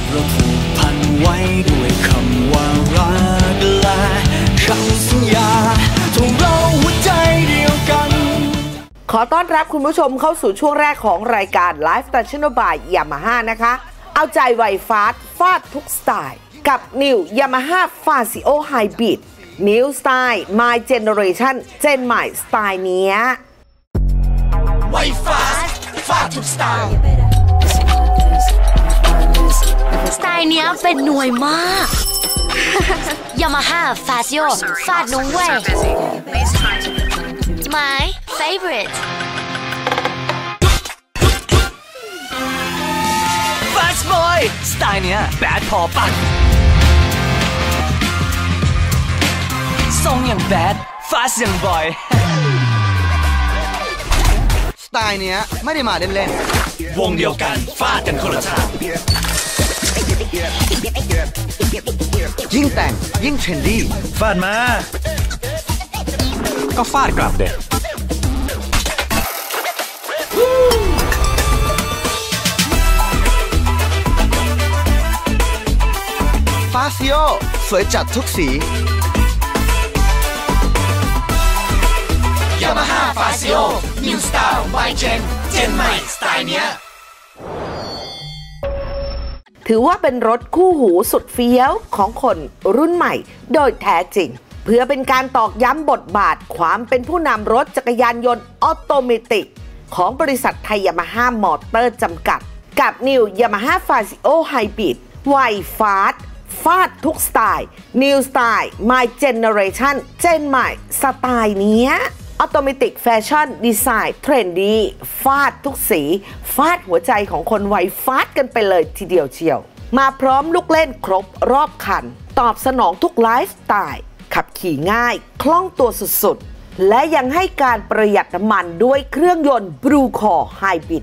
เราผูกพันไว้ด้วยคำว่ารักและคำสัญญาทงเราหัวใจเดียวกันขอต้อนรับคุณผู้ชมเข้าสู่ช่วงแรกของรายการ Lifestyle by Yamaha นะคะเอาใจไวฟาสฟาดทุกสไตล์กับ New Yamaha Fazio Hybrid New Style My Generation เจนใหม่สไตล์เนี้ยไวฟาสฟาดทุกสไตล์สไตล์เนี้ยเป็นหน่วยมาก Yamaha Fazio ฟาดนุ่งเว่ย My favorite Fast Boy สไตล์เนี้ยแบดพอปังทรงอย่างแบด Fast อย่างบอยสไตล์เนี้ยไม่ได้มาเล่นๆวงเดียวกันฟาดกันคนละทางยิ่งแต่งยิ่งเทรนดี้ฟาดมาก็ฟาดกลับเด็กฟาซิโอสวยจัดทุกสี Yamaha Fazio New Style My Gen เจนใหม่สไตล์เนี้ยถือว่าเป็นรถคู่หูสุดเฟี้ยวของคนรุ่นใหม่โดยแท้จริงเพื่อเป็นการตอกย้ำบทบาทความเป็นผู้นำรถจักรยานยนต์ออโตเมติกของบริษัทไทยยามาฮ่ามอเตอร์จำกัดกับ New Yamaha Fazio Hybrid ไวฟาสฟาดทุกสไตล์ New Style My Generation เจนใหม่สไตล์เนี้ยออโตเมติกแฟชั่นดีไซน์เทรนดี้ฟาดทุกสีฟาดหัวใจของคนวัยฟาดกันไปเลยทีเดียวเชียวมาพร้อมลูกเล่นครบรอบคันตอบสนองทุกไลฟ์สไตล์ขับขี่ง่ายคล่องตัวสุดๆและยังให้การประหยัดน้ำมันด้วยเครื่องยนต์ Blue Core Hybrid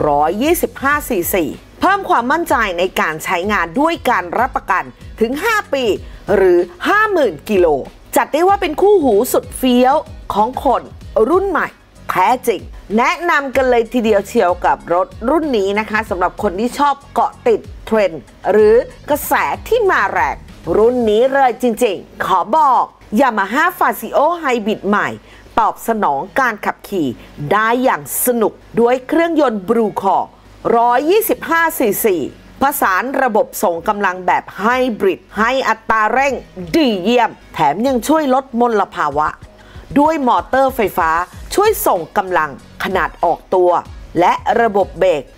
125 cc เพิ่มความมั่นใจในการใช้งานด้วยการรับประกันถึง 5 ปีหรือ 50,000 กิโลจัดได้ว่าเป็นคู่หูสุดเฟี้ยวของคนรุ่นใหม่แท้จริงแนะนำกันเลยทีเดียวเชียวกับรถรุ่นนี้นะคะสำหรับคนที่ชอบเกาะติดเทรนด์หรือกระแสที่มาแรงรุ่นนี้เลยจริงๆขอบอก Yamaha Fazio Hybrid ใหม่ตอบสนองการขับขี่ได้อย่างสนุกด้วยเครื่องยนต์ Blue Core 125 cc ผสานระบบส่งกำลังแบบไฮบริดให้อัตราเร่งดีเยี่ยมแถมยังช่วยลดมลภาวะด้วยมอเตอร์ไฟฟ้าช่วยส่งกำลังขนาดออกตัวและระบบเบรก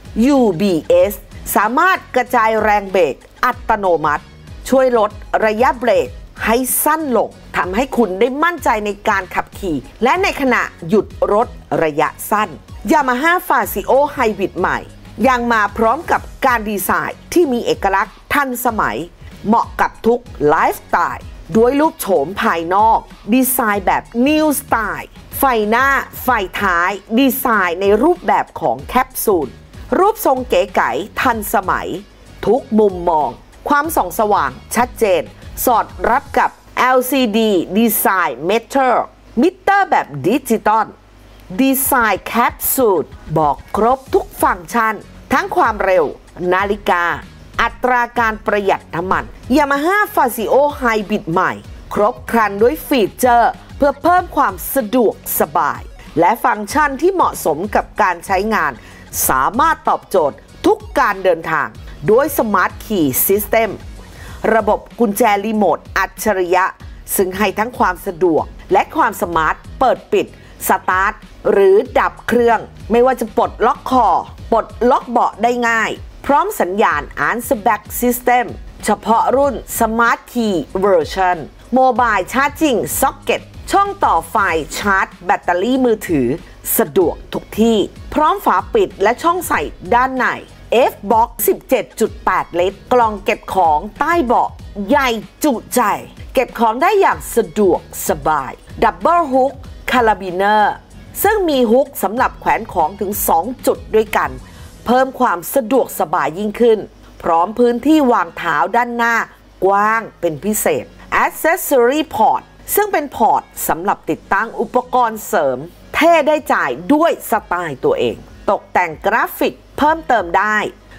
UBS สามารถกระจายแรงเบรกอัตโนมัติช่วยลดระยะเบรกให้สั้นลงทำให้คุณได้มั่นใจในการขับขี่และในขณะหยุดรถระยะสั้น Yamaha Fazio Hybrid ใหม่ยังมาพร้อมกับการดีไซน์ที่มีเอกลักษณ์ทันสมัยเหมาะกับทุกไลฟ์สไตล์ด้วยรูปโฉมภายนอกดีไซน์แบบ New Style ไฟหน้าไฟท้ายดีไซน์ในรูปแบบของแคปซูลรูปทรงเก๋ไก๋ทันสมัยทุกมุมมองความส่องสว่างชัดเจนสอดรับกับ LCD ดีไซน์มิเตอร์แบบดิจิตอลดีไซน์แคปซูลบอกครบทุกฟังก์ชันทั้งความเร็วนาฬิกาอัตราการประหยัดน้ำมัน Yamaha Fazio Hybrid ใหม่ครบครันด้วยฟีเจอร์เพื่อเพิ่มความสะดวกสบายและฟังก์ชันที่เหมาะสมกับการใช้งานสามารถตอบโจทย์ทุกการเดินทางด้วย Smart Key System ระบบกุญแจรีโมทอัจฉริยะซึ่งให้ทั้งความสะดวกและความสมาร์ทเปิดปิดสตาร์ทหรือดับเครื่องไม่ว่าจะปลดล็อกคอปลดล็อกเบาะได้ง่ายพร้อมสัญญาณ Answer Back System เฉพาะรุ่น Smart Key Version Mobile Charging Socket ช่องต่อไฟชาร์จแบตเตอรี่มือถือสะดวกทุกที่พร้อมฝาปิดและช่องใส่ด้านใน F-Box 17.8 ลิตรกล่องเก็บของใต้เบาะใหญ่จุใจเก็บของได้อย่างสะดวกสบาย Double Hook Carabiner ซึ่งมีฮุกสำหรับแขวนของถึง 2 จุดด้วยกันเพิ่มความสะดวกสบายยิ่งขึ้นพร้อมพื้นที่วางเท้าด้านหน้ากว้างเป็นพิเศษ Accessory Port ซึ่งเป็นพอร์ตสำหรับติดตั้งอุปกรณ์เสริมเท่ได้จ่ายด้วยสไตล์ตัวเองตกแต่งกราฟิกเพิ่มเติมได้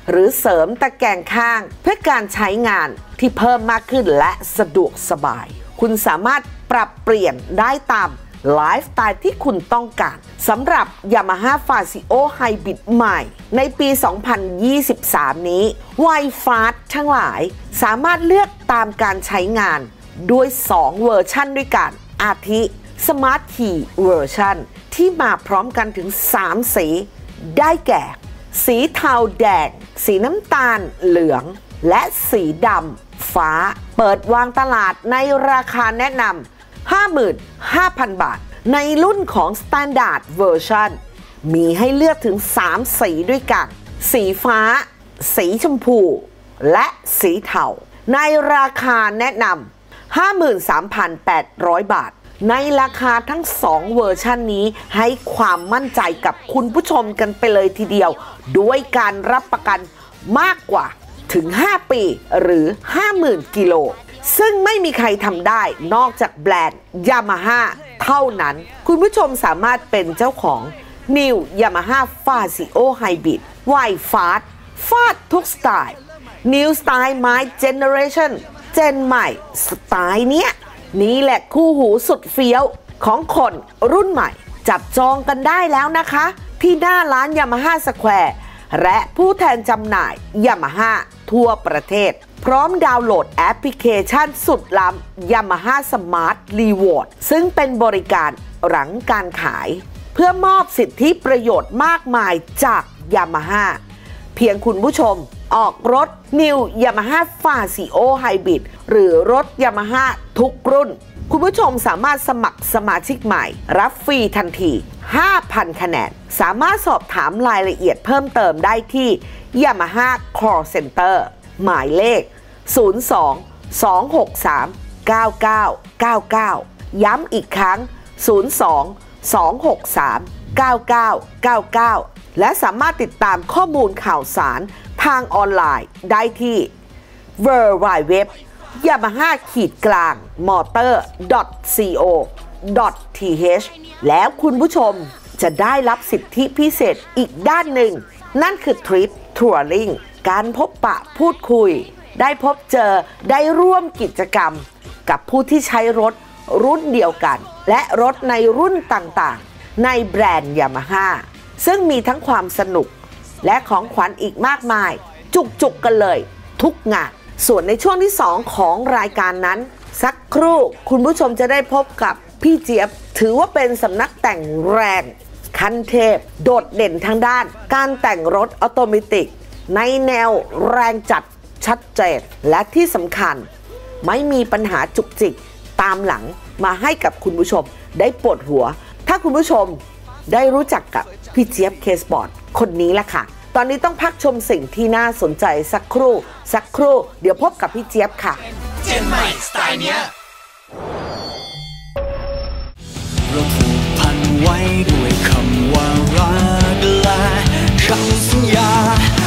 หรือเสริมตะแกรงข้างเพื่อการใช้งานที่เพิ่มมากขึ้นและสะดวกสบายคุณสามารถปรับเปลี่ยนได้ตามไลฟ์สไตล์ที่คุณต้องการสำหรับ Yamaha Fazio Hybrid ใหม่ในปี 2023 นี้ Y-Fast ทั้งหลายสามารถเลือกตามการใช้งานด้วย 2 เวอร์ชันด้วยกันอาทิ Smart Key เวอร์ชันที่มาพร้อมกันถึง 3 สีได้แก่ สีเทาแดงสีน้ำตาลเหลืองและสีดำฟ้าเปิดวางตลาดในราคาแนะนำ55,000 บาทในรุ่นของ Standard Version มีให้เลือกถึง 3 สีด้วยกันสีฟ้าสีชมพูและสีเทาในราคาแนะนำ53,800 บาทในราคาทั้ง 2 เวอร์ชันนี้ให้ความมั่นใจกับคุณผู้ชมกันไปเลยทีเดียวด้วยการรับประกันมากกว่าถึง 5 ปีหรือ 50,000 กิโลซึ่งไม่มีใครทำได้นอกจากแบรนด์ Yamaha เท่านั้นคุณผู้ชมสามารถเป็นเจ้าของ New Yamaha Fazio Hybrid Y-Fast ฟาดทุกสไตล์ New Style My Generation เจนใหม่สไตล์เนี้ยนี่แหละคู่หูสุดเฟี้ยวของคนรุ่นใหม่จับจองกันได้แล้วนะคะที่หน้าร้าน Yamaha Square และผู้แทนจำหน่าย Yamaha ทั่วประเทศพร้อมดาวน์โหลดแอปพลิเคชันสุดล้ำ Yamaha Smart Reward ซึ่งเป็นบริการหลังการขายเพื่อมอบสิทธิประโยชน์มากมายจาก Yamaha เพียงคุณผู้ชมออกรถ New Yamaha Fazio Hybrid หรือรถ Yamaha ทุกรุ่นคุณผู้ชมสามารถสมัครสมาชิกใหม่รับฟรีทันที 5,000 คะแนนสามารถสอบถามรายละเอียดเพิ่มเติมได้ที่ Yamaha Call Center หมายเลข 02-263-9999 ย้ำอีกครั้ง 02-263-9999 และสามารถติดตามข้อมูลข่าวสารทางออนไลน์ได้ที่ www.yamaha-motor.co.th แล้วคุณผู้ชมจะได้รับสิทธิพิเศษอีกด้านหนึ่งนั่นคือทริปทัวริงการพบปะพูดคุยได้พบเจอได้ร่วมกิจกรรมกับผู้ที่ใช้รถรุ่นเดียวกันและรถในรุ่นต่างๆในแบรนด์ Yamaha ซึ่งมีทั้งความสนุกและของขวัญอีกมากมายจุกๆกันเลยทุกงานส่วนในช่วงที่ 2 ของรายการนั้นสักครู่คุณผู้ชมจะได้พบกับพี่เจี๊ยบถือว่าเป็นสำนักแต่งแรงขั้นเทพโดดเด่นทางด้านการแต่งรถออโตเมติกในแนวแรงจัดชัดเจนและที่สำคัญไม่มีปัญหาจุกจิกตามหลังมาให้กับคุณผู้ชมได้ปวดหัวถ้าคุณผู้ชมได้รู้จักกับพี่เจี๊ยบเคสบอร์ดคนนี้แหละค่ะตอนนี้ต้องพักชมสิ่งที่น่าสนใจสักครู่เดี๋ยวพบกับพี่เจี๊ยบค่ะเจนใหม่สไตล์เนี้ยเราผูกพันไว้ด้วยคำว่ารักและคำสัญญา